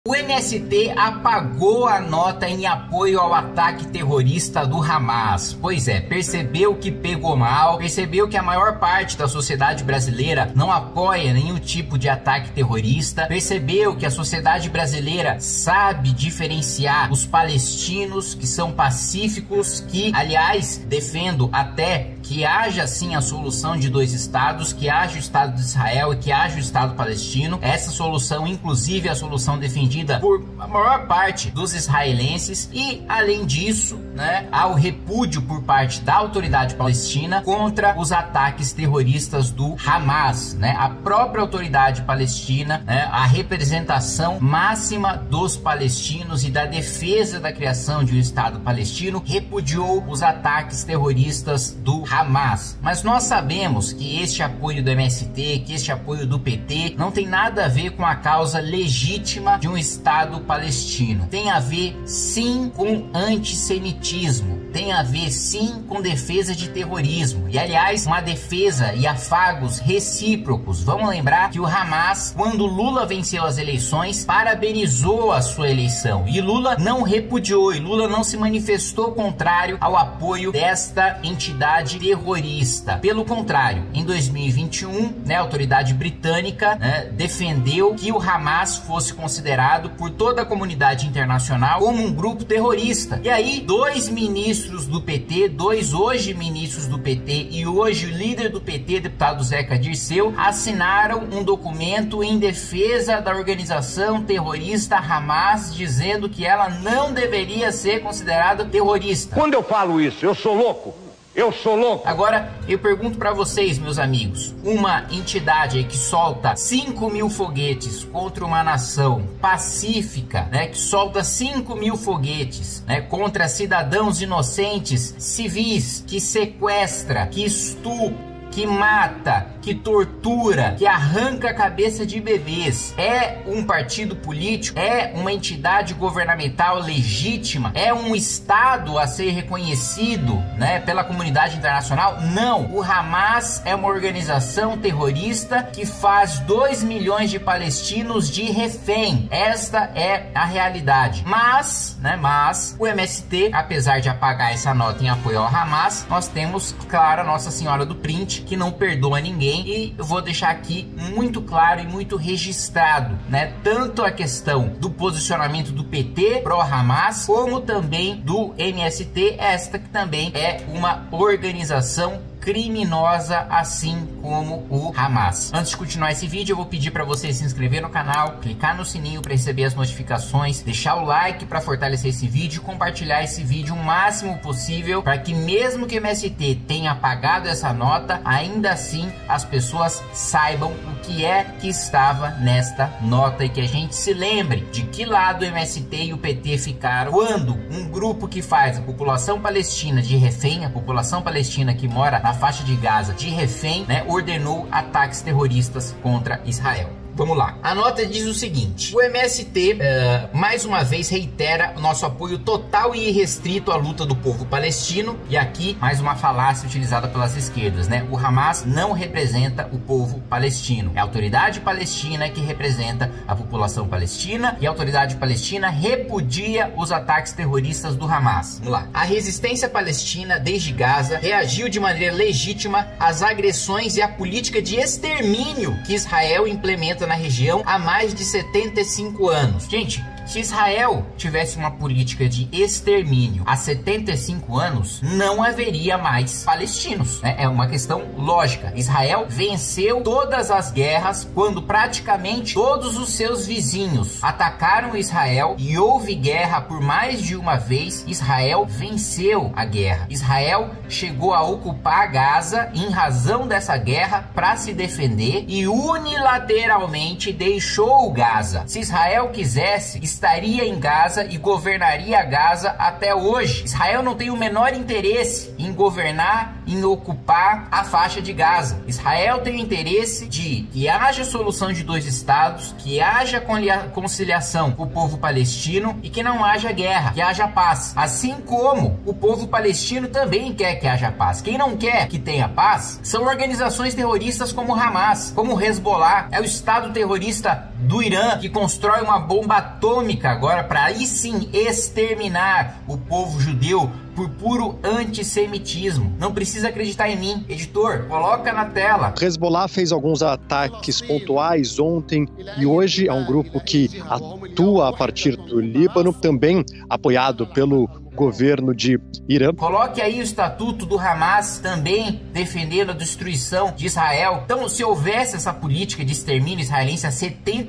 O MST apagou a nota em apoio ao ataque terrorista do Hamas. Pois é, percebeu que pegou mal, percebeu que a maior parte da sociedade brasileira não apoia nenhum tipo de ataque terrorista, percebeu que a sociedade brasileira sabe diferenciar os palestinos que são pacíficos, que, aliás, defendo até que haja sim a solução de dois estados, que haja o Estado de Israel e que haja o Estado palestino. Essa solução, inclusive, é a solução defendida por a maior parte dos israelenses e, além disso, há o repúdio por parte da autoridade palestina contra os ataques terroristas do Hamas, a própria autoridade palestina, a representação máxima dos palestinos e da defesa da criação de um Estado palestino, repudiou os ataques terroristas do Hamas. Mas nós sabemos que este apoio do MST, que este apoio do PT não tem nada a ver com a causa legítima de um Estado palestino. Tem a ver sim com antissemitismo, tem a ver sim com defesa de terrorismo e, aliás, uma defesa e afagos recíprocos. Vamos lembrar que o Hamas, quando Lula venceu as eleições, parabenizou a sua eleição e Lula não repudiou, e Lula não se manifestou contrário ao apoio desta entidade terrorista. Pelo contrário, em 2021, a autoridade britânica defendeu que o Hamas fosse considerado por toda a comunidade internacional como um grupo terrorista. E aí, dois ministros do PT, dois hoje ministros do PT e hoje o líder do PT, deputado Zeca Dirceu, assinaram um documento em defesa da organização terrorista Hamas, dizendo que ela não deveria ser considerada terrorista. Quando eu falo isso, eu sou louco? Eu sou louco. Agora, eu pergunto pra vocês, meus amigos, uma entidade aí que solta 5.000 foguetes contra uma nação pacífica, que solta 5.000 foguetes, contra cidadãos inocentes, civis, que sequestra, que estupra, que mata, que tortura, que arranca a cabeça de bebês, é um partido político? É uma entidade governamental legítima? É um Estado a ser reconhecido, pela comunidade internacional? Não. O Hamas é uma organização terrorista que faz 2 milhões de palestinos de refém. Esta é a realidade. Mas o MST, apesar de apagar essa nota em apoio ao Hamas, nós temos, claro, a Nossa Senhora do Print, que não perdoa ninguém, e eu vou deixar aqui muito claro e muito registrado, tanto a questão do posicionamento do PT pró-Hamas, como também do MST, esta que também é uma organização criminosa, assim como o Hamas. Antes de continuar esse vídeo, eu vou pedir para você se inscrever no canal, clicar no sininho para receber as notificações, deixar o like para fortalecer esse vídeo, compartilhar esse vídeo o máximo possível, para que mesmo que o MST tenha apagado essa nota, ainda assim as pessoas saibam o que é que estava nesta nota e que a gente se lembre de que lado o MST e o PT ficaram quando um grupo que faz a população palestina de refém, a população palestina que mora na faixa de Gaza de refém, ordenou ataques terroristas contra Israel. Vamos lá. A nota diz o seguinte: o MST, mais uma vez, reitera o nosso apoio total e irrestrito à luta do povo palestino. E aqui, mais uma falácia utilizada pelas esquerdas, O Hamas não representa o povo palestino. É a autoridade palestina que representa a população palestina, e a autoridade palestina repudia os ataques terroristas do Hamas. Vamos lá. A resistência palestina, desde Gaza, reagiu de maneira legítima às agressões e à política de extermínio que Israel implementa na região há mais de 75 anos. Gente, se Israel tivesse uma política de extermínio há 75 anos, não haveria mais palestinos. É uma questão lógica. Israel venceu todas as guerras quando praticamente todos os seus vizinhos atacaram Israel e houve guerra por mais de uma vez. Israel venceu a guerra. Israel chegou a ocupar Gaza em razão dessa guerra para se defender e unilateralmente deixou Gaza. Se Israel quisesse, estaria em Gaza e governaria Gaza até hoje. Israel não tem o menor interesse em governar em ocupar a faixa de Gaza. Israel tem o interesse de que haja solução de 2 estados, que haja conciliação com o povo palestino e que não haja guerra, que haja paz. Assim como o povo palestino também quer que haja paz. Quem não quer que tenha paz são organizações terroristas como o Hamas, como o Hezbollah, é o estado terrorista do Irã que constrói uma bomba atômica agora para aí sim exterminar o povo judeu por puro antissemitismo. Não precisa acreditar em mim. Editor, coloca na tela. O Hezbollah fez alguns ataques pontuais ontem e hoje é um grupo que atua a partir do Líbano, também apoiado pelo governo de Irã. Coloque aí o estatuto do Hamas também defendendo a destruição de Israel. Então, se houvesse essa política de extermínio israelense há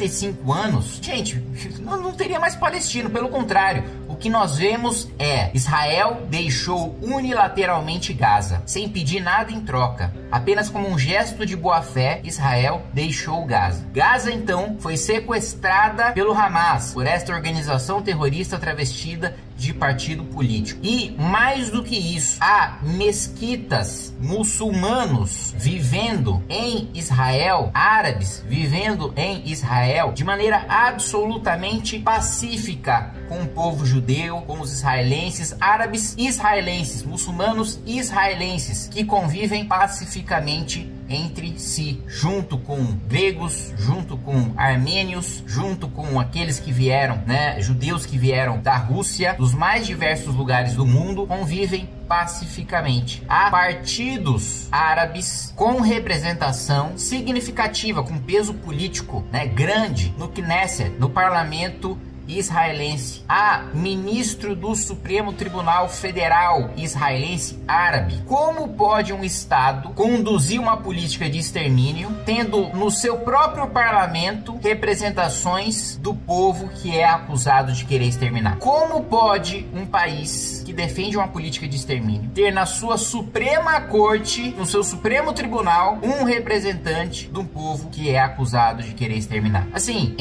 75 anos, gente, não teria mais palestino. Pelo contrário, o que nós vemos é Israel deixou unilateralmente Gaza, sem pedir nada em troca. Apenas como um gesto de boa-fé, Israel deixou Gaza. Gaza, então, foi sequestrada pelo Hamas, por esta organização terrorista travestida de partido político. E mais do que isso, há mesquitas muçulmanos vivendo em Israel, árabes vivendo em Israel de maneira absolutamente pacífica com o povo judeu, com os israelenses, árabes israelenses, muçulmanos israelenses que convivem pacificamente entre si, junto com gregos, junto com armênios, junto com aqueles que vieram, judeus que vieram da Rússia, dos mais diversos lugares do mundo, convivem pacificamente. Há partidos árabes com representação significativa, com peso político, grande no Knesset, no parlamento israelense. Há ministro do Supremo Tribunal Federal israelense árabe. Como pode um Estado conduzir uma política de extermínio tendo no seu próprio parlamento representações do povo que é acusado de querer exterminar? Como pode um país que defende uma política de extermínio ter na sua Suprema Corte, no seu Supremo Tribunal, um representante de um povo que é acusado de querer exterminar? Assim,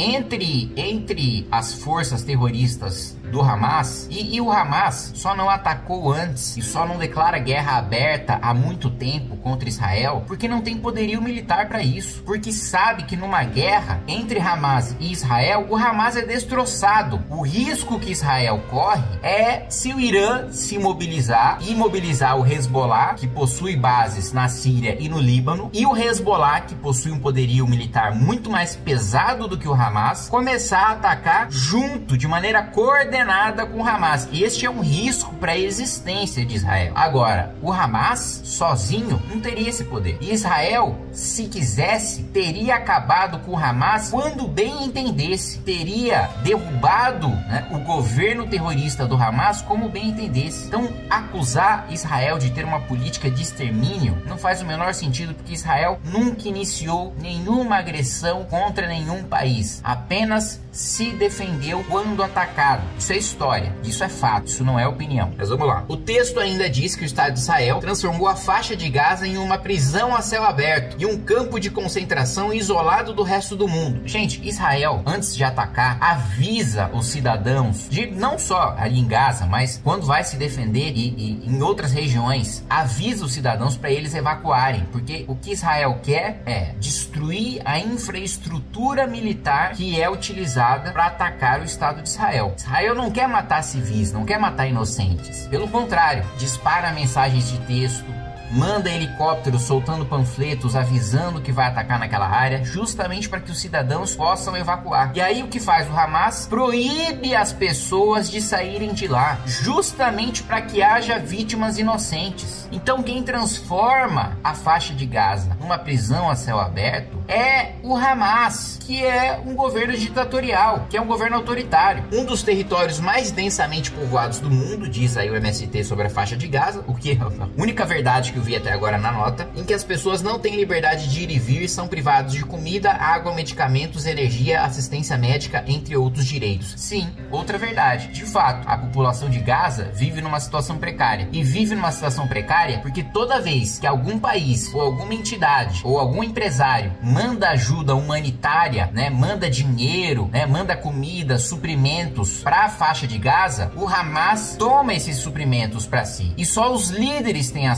entre as forças terroristas do Hamas, e o Hamas só não atacou antes e só não declara guerra aberta há muito tempo contra Israel porque não tem poderio militar para isso, porque sabe que numa guerra entre Hamas e Israel, o Hamas é destroçado. O risco que Israel corre é se o Irã se mobilizar e mobilizar o Hezbollah, que possui bases na Síria e no Líbano, e o Hezbollah, que possui um poderio militar muito mais pesado do que o Hamas, começar a atacar junto, de maneira coordenada com o Hamas. Este é um risco para a existência de Israel. Agora, o Hamas sozinho não teria esse poder. E Israel, se quisesse, teria acabado com o Hamas quando bem entendesse. Teria derrubado o governo terrorista do Hamas como bem entendesse. Então, acusar Israel de ter uma política de extermínio não faz o menor sentido, porque Israel nunca iniciou nenhuma agressão contra nenhum país. Apenas se defendeu quando atacado. Isso é história, isso é fato, isso não é opinião. Mas vamos lá. O texto ainda diz que o Estado de Israel transformou a faixa de Gaza em uma prisão a céu aberto e um campo de concentração isolado do resto do mundo. Gente, Israel, antes de atacar, avisa os cidadãos, não só ali em Gaza, mas quando vai se defender e em outras regiões, avisa os cidadãos para eles evacuarem, porque o que Israel quer é destruir a infraestrutura militar que é utilizada para atacar o Estado de Israel. Israel não quer matar civis, não quer matar inocentes. Pelo contrário, dispara mensagens de texto, manda helicópteros soltando panfletos avisando que vai atacar naquela área, justamente para que os cidadãos possam evacuar. E aí o que faz o Hamas? Proíbe as pessoas de saírem de lá, justamente para que haja vítimas inocentes. Então quem transforma a faixa de Gaza numa prisão a céu aberto é o Hamas, que é um governo ditatorial, que é um governo autoritário. Um dos territórios mais densamente povoados do mundo, diz aí o MST sobre a faixa de Gaza, o que é a única verdade que eu vi até agora na nota, em que as pessoas não têm liberdade de ir e vir, são privados de comida, água, medicamentos, energia, assistência médica, entre outros direitos. Sim, outra verdade. De fato, a população de Gaza vive numa situação precária. E vive numa situação precária porque toda vez que algum país, ou alguma entidade, ou algum empresário manda ajuda humanitária, manda dinheiro, manda comida, suprimentos para a faixa de Gaza, o Hamas toma esses suprimentos para si. E só os líderes têm acesso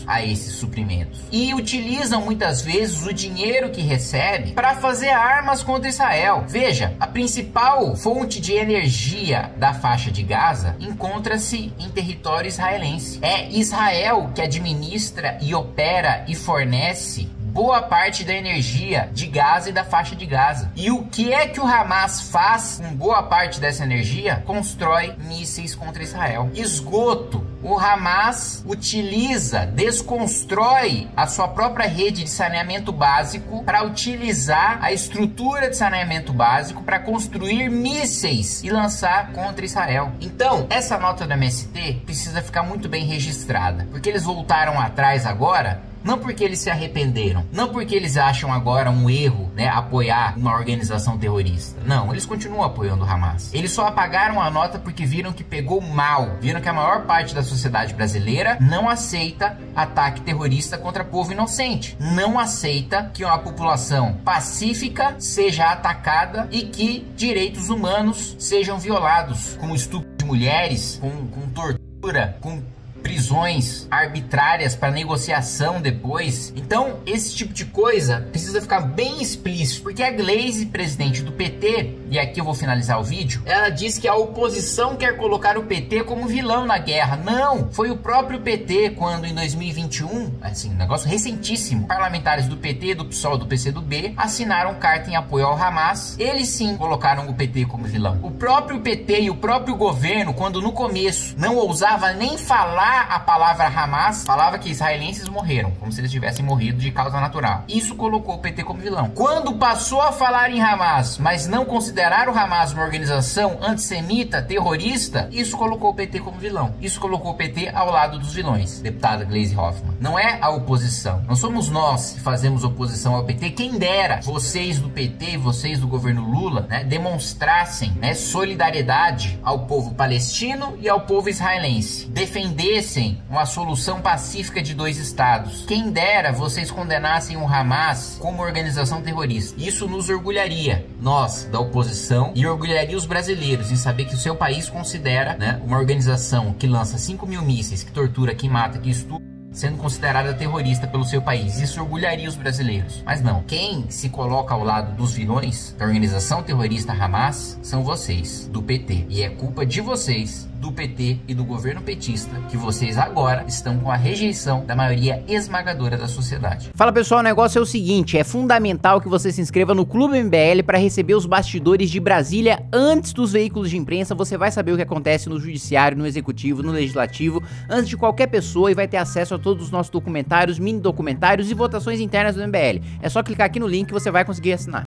a esses suprimentos e utilizam muitas vezes o dinheiro que recebe para fazer armas contra Israel. Veja, a principal fonte de energia da faixa de Gaza encontra-se em território israelense. É Israel que administra e opera e fornece boa parte da energia de Gaza e da faixa de Gaza. E o que é que o Hamas faz com boa parte dessa energia? Constrói mísseis contra Israel. Esgoto. O Hamas utiliza, desconstrói a sua própria rede de saneamento básico para utilizar a estrutura de saneamento básico para construir mísseis e lançar contra Israel. Então, essa nota do MST precisa ficar muito bem registrada, porque eles voltaram atrás agora. Não porque eles se arrependeram, não porque eles acham agora um erro, né, apoiar uma organização terrorista. Não, eles continuam apoiando o Hamas. Eles só apagaram a nota porque viram que pegou mal, viram que a maior parte da sociedade brasileira não aceita ataque terrorista contra povo inocente, não aceita que uma população pacífica seja atacada e que direitos humanos sejam violados, com estupro de mulheres, com tortura, com prisões arbitrárias para negociação depois. Então, esse tipo de coisa precisa ficar bem explícito, porque a Glaze, presidente do PT, e aqui eu vou finalizar o vídeo, ela diz que a oposição quer colocar o PT como vilão na guerra. Não, foi o próprio PT quando em 2021, assim, um negócio recentíssimo, parlamentares do PT, do PSOL, do PCdoB assinaram carta em apoio ao Hamas. Eles sim colocaram o PT como vilão. O próprio PT e o próprio governo, quando no começo não ousava nem falar a palavra Hamas, falava que israelenses morreram, como se eles tivessem morrido de causa natural. Isso colocou o PT como vilão. Quando passou a falar em Hamas, mas não considerar o Hamas uma organização antissemita, terrorista, isso colocou o PT como vilão. Isso colocou o PT ao lado dos vilões, deputada Glaze Hoffmann. Não é a oposição. Não somos nós que fazemos oposição ao PT. Quem dera vocês do PT e vocês do governo Lula, né, demonstrassem, né, solidariedade ao povo palestino e ao povo israelense. Defendessem uma solução pacífica de dois estados. Quem dera vocês condenassem o Hamas como organização terrorista. Isso nos orgulharia, nós da oposição, e orgulharia os brasileiros em saber que o seu país considera, né, uma organização que lança 5.000 mísseis, que tortura, que mata, que estupra, sendo considerada terrorista pelo seu país. Isso orgulharia os brasileiros. Mas não, quem se coloca ao lado dos vilões da organização terrorista Hamas são vocês, do PT. E é culpa de vocês, do PT e do governo petista, que vocês agora estão com a rejeição da maioria esmagadora da sociedade. Fala pessoal, o negócio é o seguinte, é fundamental que você se inscreva no Clube MBL para receber os bastidores de Brasília antes dos veículos de imprensa. Você vai saber o que acontece no judiciário, no executivo, no legislativo, antes de qualquer pessoa, e vai ter acesso a todos os nossos documentários, mini documentários e votações internas do MBL. É só clicar aqui no link que você vai conseguir assinar.